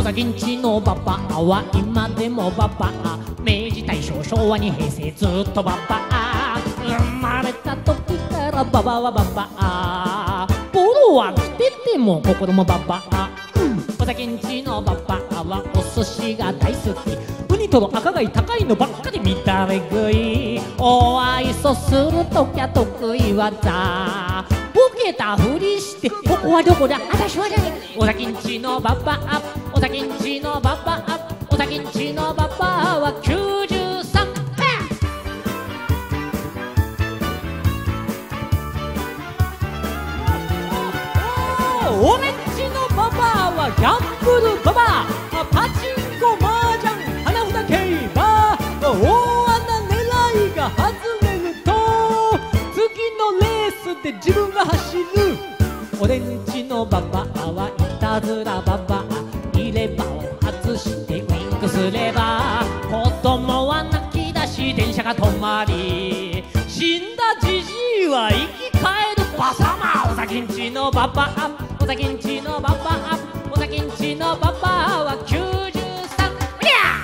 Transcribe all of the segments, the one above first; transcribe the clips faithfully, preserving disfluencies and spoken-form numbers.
崎んちのババアは今でもババア、明治大正昭和に平成ずっとババア、生まれた時からババはババア、ボロは着てても心もババア、うん、尾崎んちのババアはお寿司が大好き、ウニとの赤貝高いのばっかり見たれ食い、お愛想するときゃ得意技、ボケたふりしてここはどこだ私は誰、尾崎んちのババア、尾崎んちのババア、尾崎んちのババアはきゅうじゅうさん、俺んちのババアはギャンブルババア、パチンコマージャン花札競馬、大穴狙いが外れると次のレースで自分が走る、俺んちのババアはいたずらババア、入れ歯を外してウインクすれば子供は泣き出し電車が止まり、死んだじじいは生き返るバサマ、尾崎んちのババア、尾崎んちのババア、尾崎んちのババアはきゅうじゅうさん、りゃ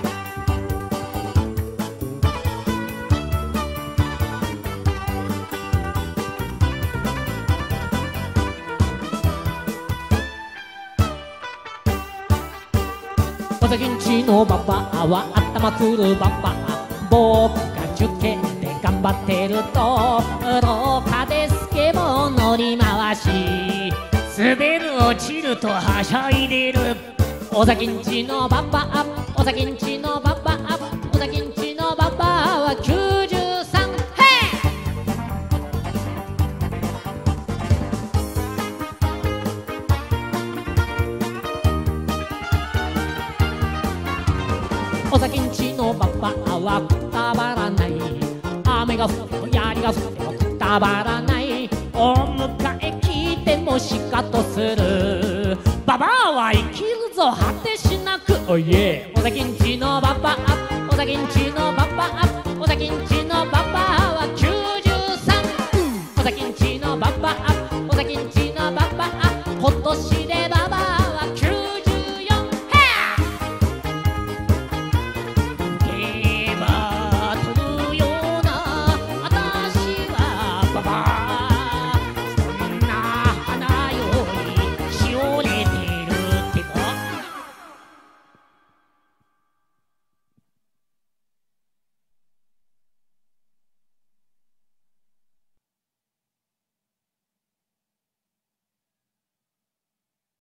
尾崎んちのババアは頭くるババア、僕が受験で頑張ってると廊下でスケボー乗り回し、滑る落ちるとはしゃいでる、尾崎んちのババア、尾崎んちのババア、尾崎んちのババアはきゅうじゅうさん、へい尾崎んちのババアはくたばらない、雨が降っても槍が降ってもくたばらない、お迎え聞いてもしかとする、ババアは生きるぞ果てしなく、おいえ尾崎んちのババア、尾崎んちのババア、尾崎んちのババア